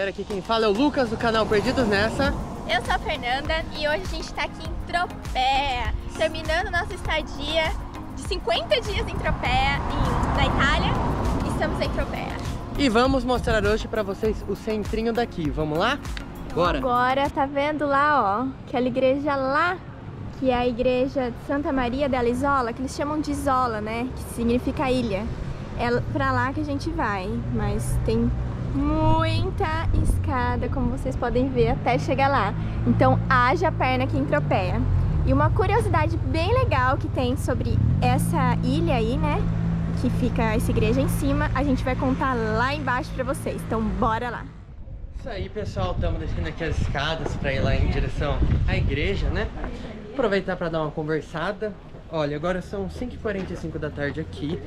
galera, aqui quem fala é o Lucas do canal Perdidos Nessa. Eu sou a Fernanda e hoje a gente tá aqui em Tropea, terminando nossa estadia de 50 dias em Tropea, na Itália. Estamos em Tropea. E vamos mostrar hoje pra vocês o centrinho daqui, vamos lá? Bora! Agora, tá vendo lá, ó, aquela igreja lá, que é a igreja de Santa Maria della Isola, que eles chamam de Isola, né, que significa ilha. É pra lá que a gente vai, mas tem muita escada, como vocês podem ver, até chegar lá. Então haja perna aqui em Tropea. E uma curiosidade bem legal que tem sobre essa ilha aí, né, que fica essa igreja em cima, a gente vai contar lá embaixo pra vocês. Então bora lá! Isso aí, pessoal, estamos descendo aqui as escadas pra ir lá em direção à igreja, né? Aproveitar para dar uma conversada. Olha, agora são 5h45 da tarde aqui.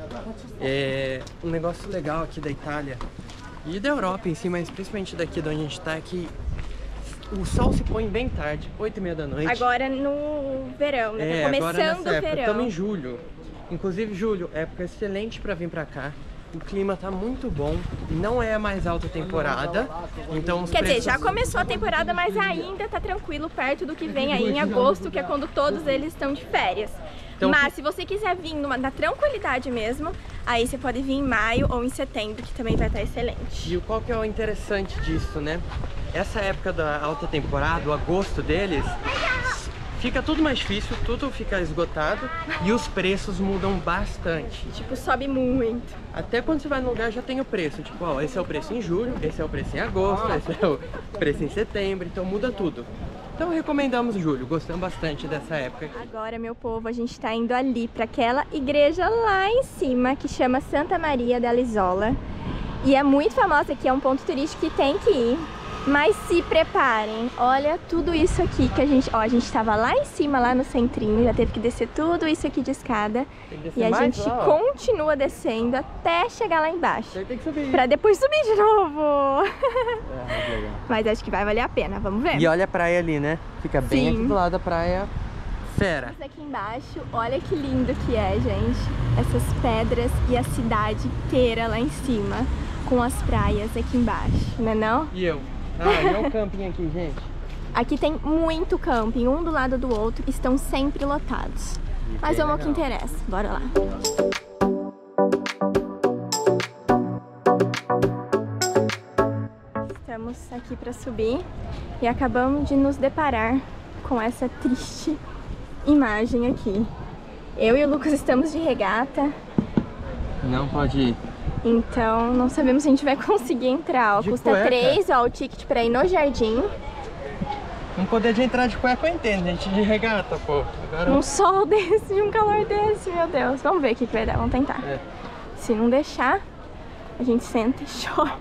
Um negócio legal aqui da Itália e da Europa em si, mas principalmente daqui de onde a gente tá, é que o sol se põe bem tarde, 8h30 da noite. Agora no verão, né? Tá começando o verão. Estamos em julho. Inclusive, julho, época excelente para vir para cá. O clima tá muito bom, não é a mais alta temporada, então os preços... já começou a temporada, mas ainda tá tranquilo perto do que vem aí em agosto, que é quando todos eles estão de férias. Então, mas se você quiser vir na tranquilidade mesmo, aí você pode vir em maio ou em setembro, que também vai estar excelente. E qual que é o interessante disso, né? Essa época da alta temporada, o agosto deles, fica tudo mais difícil, tudo fica esgotado e os preços mudam bastante. Tipo, sobe muito. Até quando você vai no lugar já tem o preço, tipo, ó, esse é o preço em julho, esse é o preço em agosto, esse é o preço em setembro, então muda tudo. Então recomendamos julho, gostamos bastante dessa época. Agora, meu povo, a gente tá indo ali para aquela igreja lá em cima, que chama Santa Maria della Isola. E é muito famosa aqui, é um ponto turístico que tem que ir. Mas se preparem, olha tudo isso aqui que a gente tava lá em cima, lá no centrinho, já teve que descer tudo isso aqui de escada. E a gente continua descendo até chegar lá embaixo. Tem que subir. Pra depois subir de novo. Mas acho que vai valer a pena, vamos ver. E olha a praia ali, né? Fica bem aqui do lado da praia Fera. Mas aqui embaixo, olha que lindo que é, gente. Essas pedras e a cidade inteira lá em cima, com as praias aqui embaixo, não é não? E eu? Ah, e é o camping aqui, gente. Aqui tem muito camping, um do lado do outro, estão sempre lotados. Mas vamos ao que interessa, bora lá. Estamos aqui para subir e acabamos de nos deparar com essa triste imagem aqui. Eu e o Lucas estamos de regata. Não pode ir. Então, não sabemos se a gente vai conseguir entrar, ó. Custa 3, ó, o ticket pra ir no jardim. Não poder de entrar de cueca eu entendo, gente, de regata, pô. Agora... Um sol desse, um calor desse, meu Deus. Vamos ver o que vai dar, vamos tentar. Se não deixar, a gente senta e chora.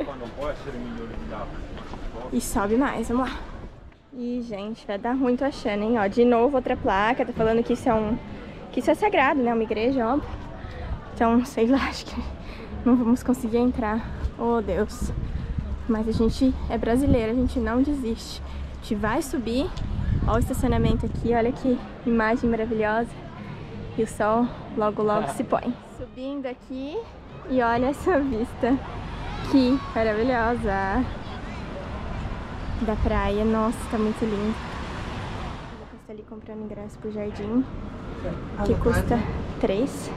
E sobe mais, vamos lá. Ih, gente, vai dar ruim, tô achando, hein? Ó, de novo outra placa, tá falando que isso é sagrado, né? Uma igreja, óbvio. Então, sei lá, acho que não vamos conseguir entrar. Oh, Deus. Mas a gente é brasileiro, a gente não desiste. A gente vai subir. Olha o estacionamento aqui, olha que imagem maravilhosa. E o sol logo, logo se põe. Subindo aqui e olha essa vista. Que maravilhosa. Da praia, nossa, tá muito lindo. O Lucas tá ali comprando ingresso pro jardim, que custa 3.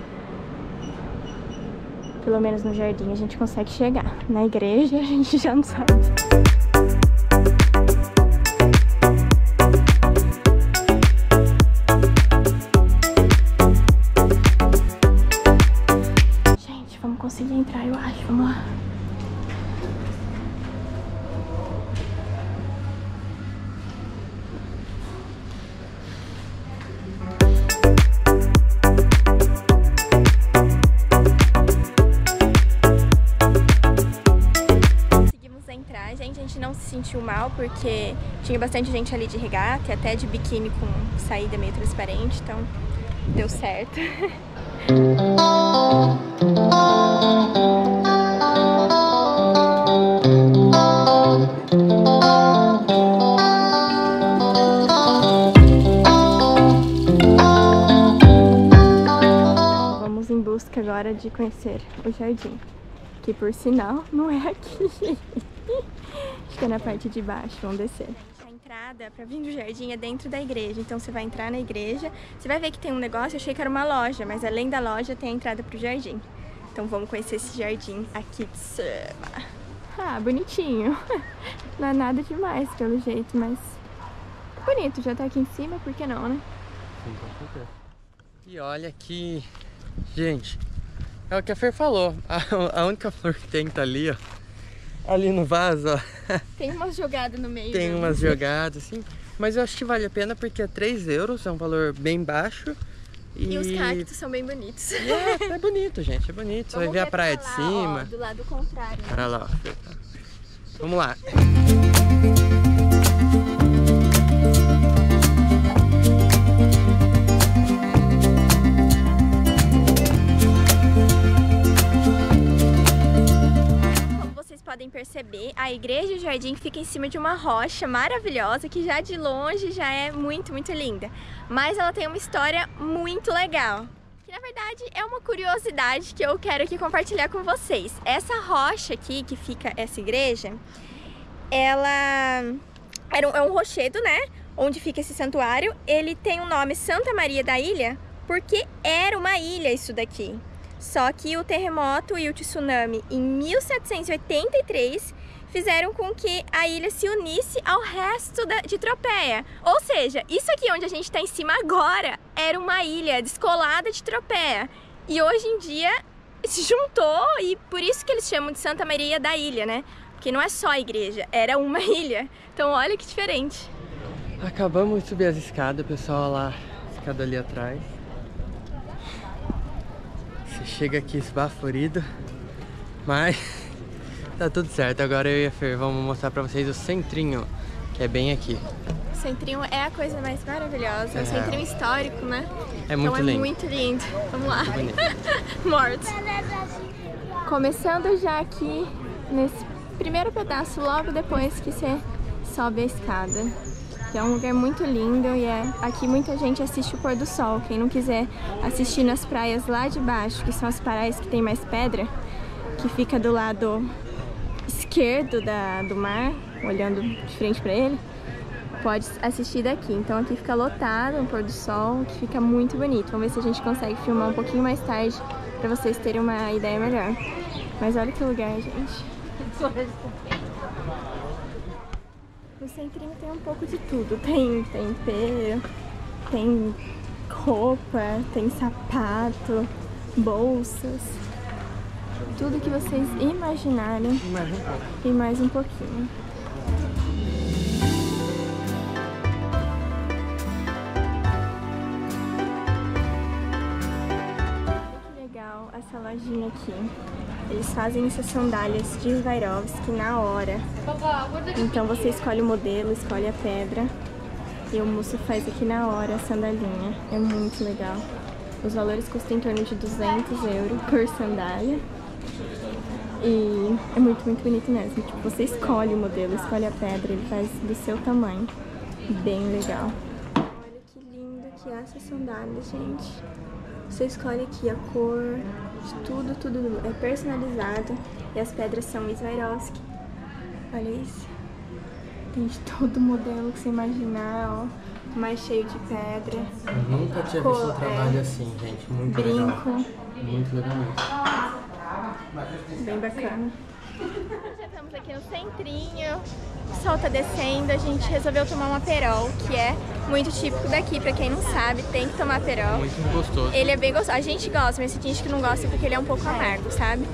Pelo menos no jardim a gente consegue chegar. Na igreja a gente já não sabe. Gente, vamos conseguir entrar, eu acho. Vamos lá. A gente não se sentiu mal porque tinha bastante gente ali de regata e até de biquíni com saída meio transparente, então deu certo. Vamos em busca agora de conhecer o jardim. Que por sinal não é aqui. Acho que é na parte de baixo, vamos descer. A entrada para vir do jardim é dentro da igreja, então você vai entrar na igreja, você vai ver que tem um negócio, eu achei que era uma loja, mas além da loja tem a entrada pro jardim. Então vamos conhecer esse jardim aqui de cima. Ah, bonitinho. Não é nada demais pelo jeito, mas bonito, já tá aqui em cima, por que não, né? Sim, com certeza. E olha aqui, gente, é o que a Fer falou, a única flor que tem tá ali, ó. Ali no vaso, ó. Tem umas jogadas no meio. Tem umas jogadas, assim. Mas eu acho que vale a pena porque é 3 euros, é um valor bem baixo. E os cactos são bem bonitos. É bonito, gente, é bonito. Você vai ver a praia de cima. Ó, do lado contrário. Né? Olha lá, ó. Vamos lá. Podem perceber, a igreja e o jardim fica em cima de uma rocha maravilhosa que já de longe já é muito linda. Mas ela tem uma história muito legal, que na verdade é uma curiosidade que eu quero aqui compartilhar com vocês. Essa rocha aqui que fica essa igreja, ela é um rochedo, né? Onde fica esse santuário. Ele tem o nome Santa Maria da Ilha porque era uma ilha isso daqui. Só que o terremoto e o tsunami em 1783 fizeram com que a ilha se unisse ao resto de Tropéia. Ou seja, isso aqui onde a gente está em cima agora era uma ilha descolada de Tropéia. E hoje em dia se juntou e por isso que eles chamam de Santa Maria da Ilha, né? Porque não é só a igreja, era uma ilha. Então olha que diferente. Acabamos de subir as escadas, pessoal, lá, a escada ali atrás. Você chega aqui esbaforido, mas tá tudo certo. Agora eu e a Fer vamos mostrar pra vocês o centrinho, que é bem aqui. O centrinho é a coisa mais maravilhosa, é um centrinho histórico, né? É muito então lindo. É muito lindo. Vamos lá. Morto. Começando já aqui nesse primeiro pedaço, logo depois que você sobe a escada. Que é um lugar muito lindo e aqui muita gente assiste o pôr do sol. Quem não quiser assistir nas praias lá de baixo, que são as praias que tem mais pedra, que fica do lado esquerdo do mar, olhando de frente para ele, pode assistir daqui. Então aqui fica lotado o pôr do sol, que fica muito bonito. Vamos ver se a gente consegue filmar um pouquinho mais tarde para vocês terem uma ideia melhor. Mas olha que lugar, gente. No centrinho tem um pouco de tudo, tem tempero, tem roupa, tem sapato, bolsas, tudo que vocês imaginarem e mais um pouquinho. Que legal essa lojinha aqui. Eles fazem essas sandálias de Swarovski na hora. Então você escolhe o modelo, escolhe a pedra e o moço faz aqui na hora a sandalinha. É muito legal. Os valores custam em torno de 200 euros por sandália. E é muito bonito mesmo. Tipo, você escolhe o modelo, escolhe a pedra, ele faz do seu tamanho. Bem legal. Olha que lindo que é essa sandália, gente. Você escolhe aqui a cor, tudo é personalizado. E as pedras são Swarovski. Olha isso. Tem de todo modelo que você imaginar, ó. Mais cheio de pedra. Eu nunca tinha visto um trabalho assim, gente. Muito legal. Brinco. Muito legal mesmo. Bem bacana. Já estamos aqui no centrinho. O sol tá descendo, a gente resolveu tomar um aperol, que é muito típico daqui, pra quem não sabe, tem que tomar aperol. Muito gostoso. Ele é bem gostoso, a gente gosta, mas tem gente que não gosta porque ele é um pouco amargo, sabe?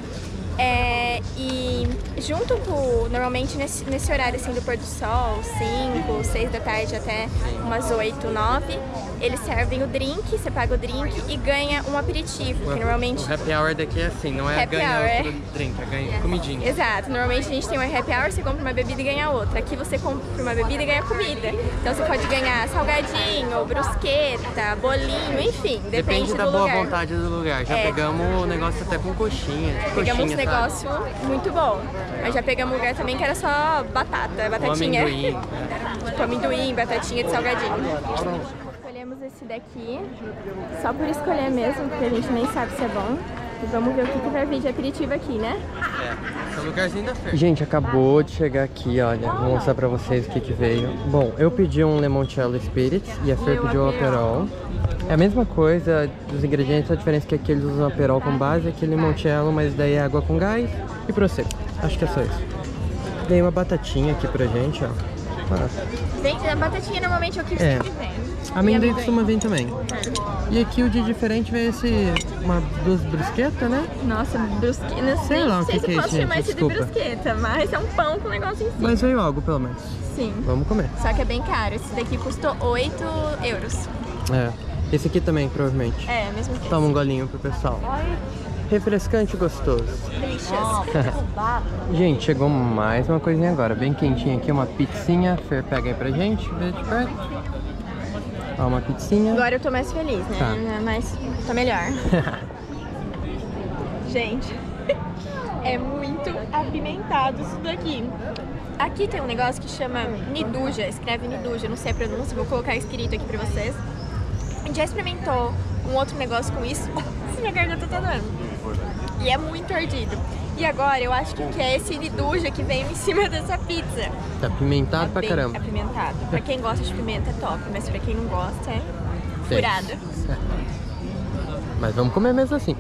E junto com, normalmente nesse horário assim do pôr do sol, 5, 6 da tarde até umas 8, 9, eles servem o drink, você paga o drink e ganha um aperitivo, que normalmente... O happy hour daqui é assim, não é ganhar outro drink, é ganhar comidinha. Exato, normalmente a gente tem um happy hour, você compra uma bebida e ganha outra. Aqui você compra uma bebida e ganha comida. Então você pode ganhar salgadinho, brusqueta, bolinho, enfim, depende da do boa lugar. vontade do lugar. Já pegamos o negócio até com coxinha. Pegamos um negócio muito bom. Mas já pegamos um lugar também que era só batatinha. Amendoim. Tipo amendoim, batatinha de salgadinho. Escolhemos esse daqui, só por escolher mesmo, porque a gente nem sabe se é bom. E vamos ver o que vai vir de aperitivo aqui, né? É o lugarzinho da feira. Gente, acabou de chegar aqui, olha. Vou mostrar pra vocês o que veio. Bom, eu pedi um Limoncello Spirits e a Fer pediu o Aperol. É a mesma coisa, dos ingredientes, a diferença é que aqui eles usam Aperol com base, aqui Limoncello, mas daí é água com gás e Prosecco. Acho que é só isso. Veio uma batatinha aqui pra gente, ó. A batatinha normalmente é o que sempre vem. Amendoim costuma vir também. E aqui o de diferente veio duas brusquetas, né? Nossa, brusqueta. Não sei se eu posso chamar isso de brusqueta, mas é um pão com um negócio em cima. Mas veio algo, pelo menos. Sim. Vamos comer. Só que é bem caro. Esse daqui custou 8 euros. É. Esse aqui também, provavelmente. É, mesmo que. Toma um golinho pro pessoal. Refrescante e gostoso. Delicious. Gente, chegou mais uma coisinha agora. Bem quentinha aqui, uma pizzinha. Fer, pega aí pra gente, vê de perto. Ó, uma pizzinha. Agora eu tô mais feliz, né? Tá. Mas tô melhor. Gente, é muito apimentado isso daqui. Aqui tem um negócio que chama Niduja, escreve Niduja, não sei a pronúncia, vou colocar escrito aqui pra vocês. A gente já experimentou um outro negócio com isso. Minha garganta tá dando. E é muito ardido. E agora eu acho que é esse Niduja que veio em cima dessa pizza. Tá apimentado pra caramba. Apimentado. Pra quem gosta de pimenta é top, mas pra quem não gosta é furado. Mas vamos comer mesmo assim.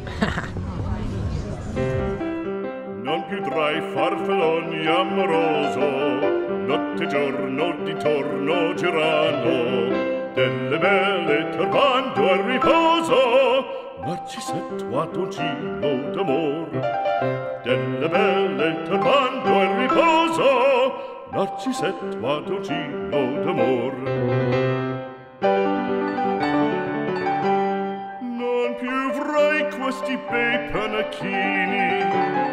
Non più tra i farfalloni amoroso, notte e giorno di torno girano, delle belle turbando al riposo, Narcisetto Adolcino d'amor. Delle belle turbando al riposo, Narcisetto Adolcino d'amor. Non più avrai questi bei panacchini,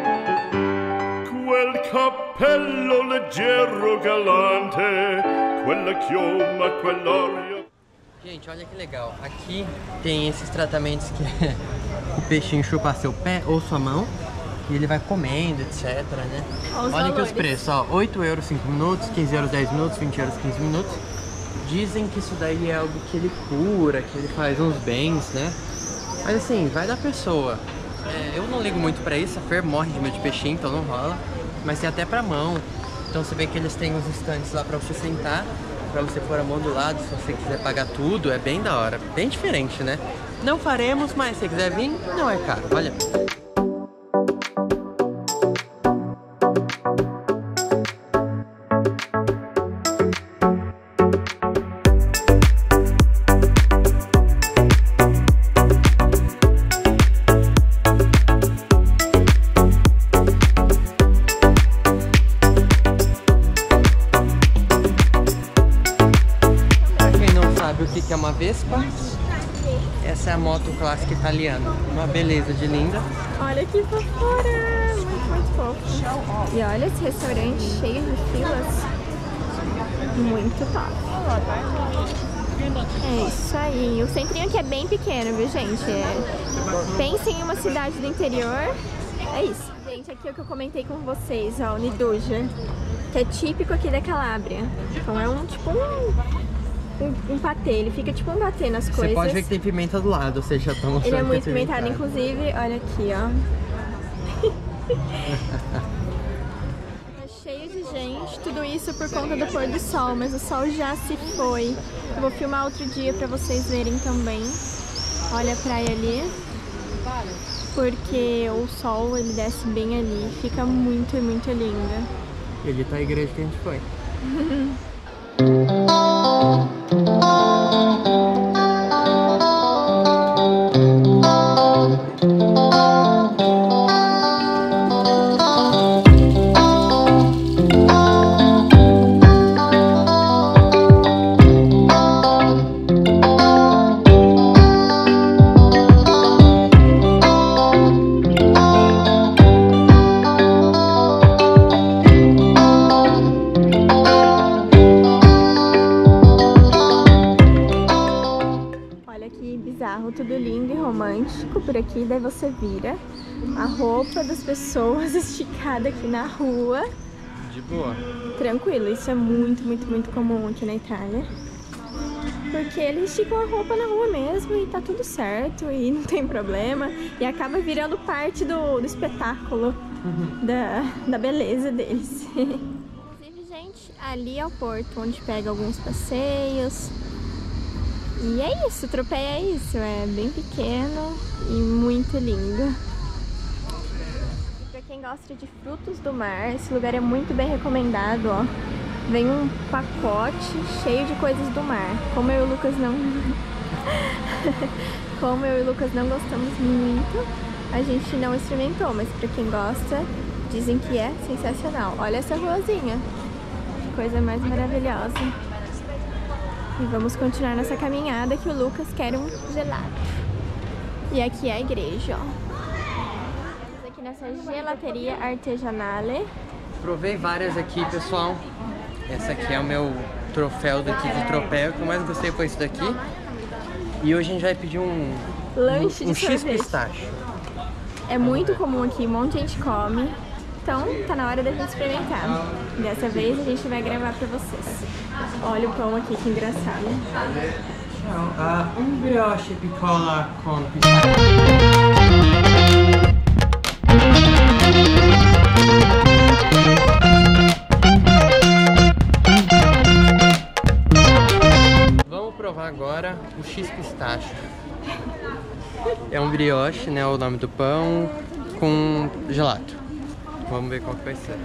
quel cappello leggero galante, quella chioma, quell'aria. Gente, olha que legal. Aqui tem esses tratamentos que o peixinho chupa seu pé ou sua mão e ele vai comendo, etc, né? Olha aqui os preços, ó. 8 euros 5 minutos, 15 euros 10 minutos, 20 euros 15 minutos. Dizem que isso daí é algo que ele cura, que ele faz uns bens, né? Mas assim, vai da pessoa. Eu não ligo muito pra isso, a Fer morre de medo de peixinho, então não rola. Mas tem até pra mão. Então você vê que eles têm uns estantes lá pra você sentar, pra você pôr a mão do lado, se você quiser pagar tudo, é bem da hora. Bem diferente, né? Não faremos, mas se quiser vir, não é caro, olha. O que é uma Vespa? Essa é a moto clássica italiana. Uma beleza de linda. Olha que fofura! Muito fofo. E olha esse restaurante cheio de filas. Muito top. É isso aí. O centrinho aqui é bem pequeno, viu, gente? Pensem em uma cidade do interior. É isso. Gente, aqui é o que eu comentei com vocês, ó, o Niduja, que é típico aqui da Calábria. Então é um patê, ele fica tipo um patê nas coisas. Você pode ver que tem pimenta do lado, ou seja, tá mostrando. Ele é muito pimentado, inclusive, olha aqui, ó. Tá cheio de gente, tudo isso por conta do pôr do sol, mas o sol já se foi. Eu vou filmar outro dia pra vocês verem também. Olha a praia ali. Porque o sol, ele desce bem ali, fica muito, muito linda. E ali tá a igreja que a gente foi. Tudo lindo e romântico por aqui, daí você vira a roupa das pessoas esticada aqui na rua. De boa. Tranquilo, isso é muito, muito, muito comum aqui na Itália. porque eles esticam a roupa na rua mesmo e tá tudo certo e não tem problema. E acaba virando parte do espetáculo da beleza deles. Inclusive, gente, ali é o porto onde pega alguns passeios. E é isso, Tropéia é isso, é bem pequeno e muito lindo. E pra quem gosta de frutos do mar, esse lugar é muito bem recomendado, ó. Vem um pacote cheio de coisas do mar. Como eu e o Lucas não gostamos muito, a gente não experimentou, mas pra quem gosta, dizem que é sensacional. Olha essa ruazinha, que coisa mais maravilhosa. E vamos continuar nossa caminhada, que o Lucas quer um gelato. E aqui é a igreja, ó. Estamos aqui nessa gelateria artesanale. Provei várias aqui, pessoal. Essa aqui é o meu troféu daqui de Tropéia. O que eu mais gostei foi esse daqui. E hoje a gente vai pedir um Lanche de X sorvete. pistache. É muito comum aqui, um monte de gente come. Então tá na hora da gente experimentar. Dessa vez a gente vai gravar pra vocês. Olha o pão aqui, que engraçado. Um brioche picola com pistache. Vamos provar agora o X pistache. É um brioche, né? O nome do pão com gelato. Vamos ver qual que vai ser.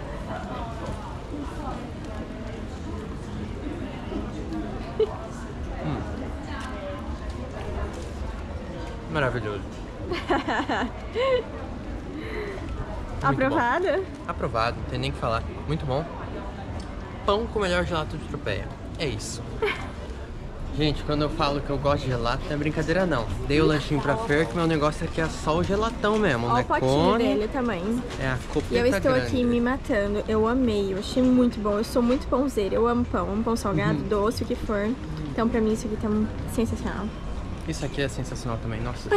Maravilhoso. Aprovado? Aprovado, não tem nem o que falar. Muito bom. Pão com o melhor gelato de Tropéia. É isso. Gente, quando eu falo que eu gosto de gelato, não é brincadeira não. Dei o lanchinho pra Fer, que meu negócio aqui é só o gelatão mesmo, Olha né? o potinho dele também. É a copeta E eu estou grande. aqui me matando. Eu amei, eu achei muito bom. Eu sou muito pãozeira. Eu amo pão salgado, doce, o que for. Então pra mim isso aqui tá sensacional. Isso aqui é sensacional também, nossa.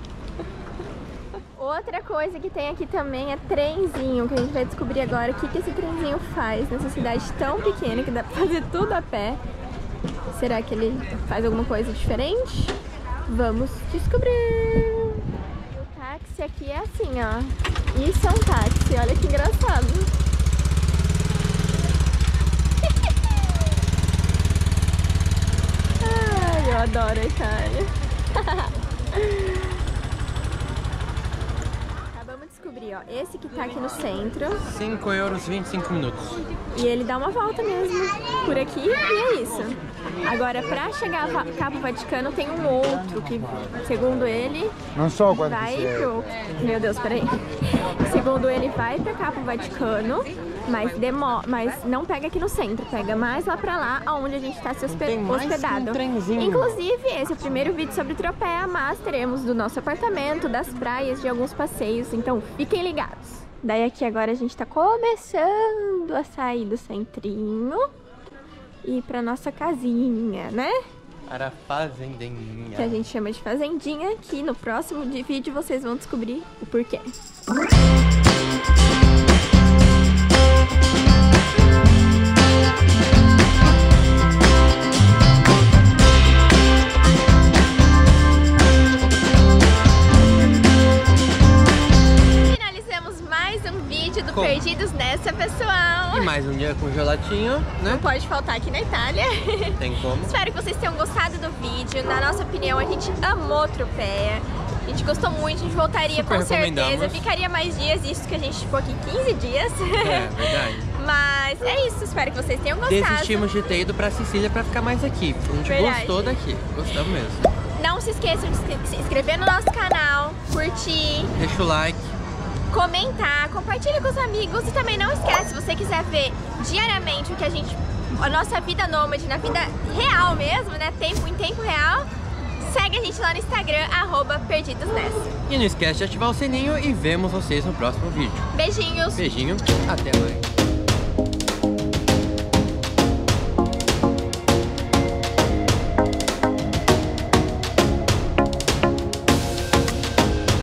Outra coisa que tem aqui também é trenzinho, que a gente vai descobrir agora o que esse trenzinho faz nessa cidade tão pequena que dá pra fazer tudo a pé. Será que ele faz alguma coisa diferente? Vamos descobrir! O táxi aqui é assim, ó. Isso é um táxi, olha que engraçado. Ai, eu adoro a Itália. Acabamos de descobrir, ó. Esse que tá aqui no centro. 5 euros, 25 minutos. E ele dá uma volta mesmo por aqui e é isso. Agora, pra chegar a Capo Vaticano, tem um outro que, segundo ele, vai pro... Meu Deus, peraí. Segundo ele, vai pra Capo Vaticano, mas não pega aqui no centro, pega mais lá pra lá, onde a gente tá se hospedado. Inclusive, esse é o primeiro vídeo sobre Tropéia, mas teremos do nosso apartamento, das praias, de alguns passeios, então fiquem ligados. Daí aqui agora a gente tá começando a sair do centrinho e ir pra nossa casinha, né? Para a fazendinha. Que a gente chama de fazendinha, que no próximo vídeo vocês vão descobrir o porquê. Do Perdidos nessa, pessoal. E mais um dia com gelatinho, né? Não pode faltar aqui na Itália. Tem como. Espero que vocês tenham gostado do vídeo. Na nossa opinião, a gente amou Tropéia. A gente gostou muito, a gente voltaria Super com certeza. Ficaria mais dias, isso que a gente ficou aqui 15 dias. É, verdade. Mas é isso, espero que vocês tenham gostado. Desistimos de ter ido pra Sicília pra ficar mais aqui. A gente gostou daqui, gostamos mesmo. Não se esqueçam de se inscrever no nosso canal, curtir. Deixa o like. Comentar, compartilha com os amigos e também não esquece, se você quiser ver diariamente o que a nossa vida nômade, na vida real mesmo, né, em tempo real, segue a gente lá no Instagram, @perdidosnessa. E não esquece de ativar o sininho e vemos vocês no próximo vídeo. Beijinhos! Beijinho, até mais.